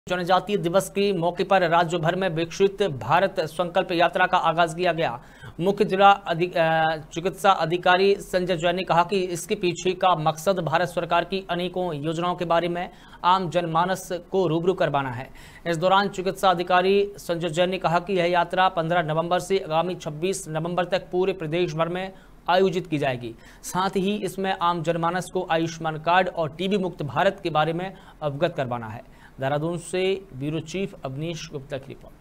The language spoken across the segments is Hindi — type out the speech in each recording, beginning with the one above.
जनजातीय दिवस के मौके पर राज्य भर में विकसित भारत संकल्प यात्रा का आगाज किया गया। मुख्य जिला चिकित्सा अधिकारी संजय जैन ने कहा कि इसके पीछे का मकसद भारत सरकार की अनेकों योजनाओं के बारे में आम जनमानस को रूबरू करवाना है। इस दौरान चिकित्सा अधिकारी संजय जैन ने कहा कि यह यात्रा 15 नवंबर से आगामी 26 नवंबर तक पूरे प्रदेश भर में आयोजित की जाएगी। साथ ही इसमें आम जनमानस को आयुष्मान कार्ड और टीबी मुक्त भारत के बारे में अवगत करवाना है। देहरादून से ब्यूरो चीफ अवनीश गुप्ता की रिपोर्ट।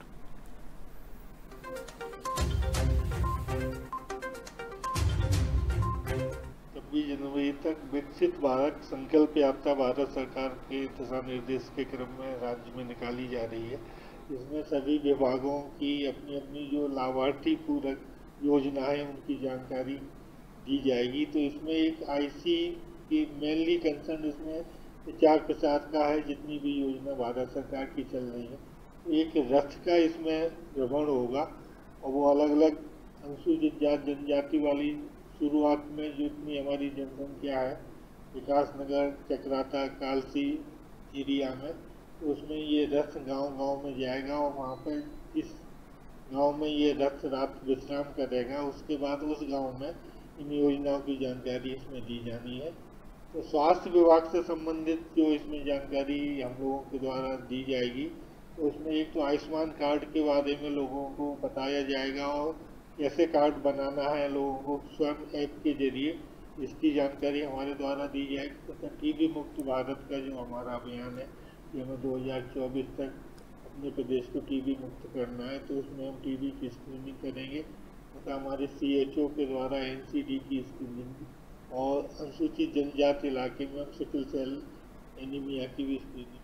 26 जनवरी तक विकसित भारत संकल्प यात्रा भारत सरकार के दिशा निर्देश के क्रम में राज्य में निकाली जा रही है। इसमें सभी विभागों की अपनी अपनी जो लाभार्थी पूरक योजना है उनकी जानकारी दी जाएगी। तो इसमें एक आईसी की मेनली कंसर्न इसमें प्रचार प्रसार का है। जितनी भी योजना भारत सरकार की चल रही है एक रथ का इसमें भ्रमण होगा और वो अलग अलग अनुसूचित जाति जनजाति वाली शुरुआत में जितनी हमारी जनसंख्या है विकासनगर चक्राता कालसी एरिया में, तो उसमें ये रथ गांव-गांव में जाएगा और वहाँ पर इस गांव में ये रथ रात विश्राम करेगा। उसके बाद उस गांव में इन योजनाओं की जानकारी इसमें दी जानी है। तो स्वास्थ्य विभाग से संबंधित जो इसमें जानकारी हम लोगों के द्वारा दी जाएगी, तो उसमें एक तो आयुष्मान कार्ड के बारे में लोगों को बताया जाएगा और कैसे कार्ड बनाना है लोगों को स्वयं ऐप के जरिए इसकी जानकारी हमारे द्वारा दी जाएगी। तथा टीबी मुक्त भारत का जो हमारा अभियान है कि हमें 2024 तक अपने प्रदेश को टीबी मुक्त करना है, तो उसमें हम टीबी की स्क्रीनिंग करेंगे तथा हमारे CHO के द्वारा NCD की स्क्रीनिंग और अनुसूचित जनजाति इलाके में हम सिकल सेल एनीमिया की भी स्क्रीनिंग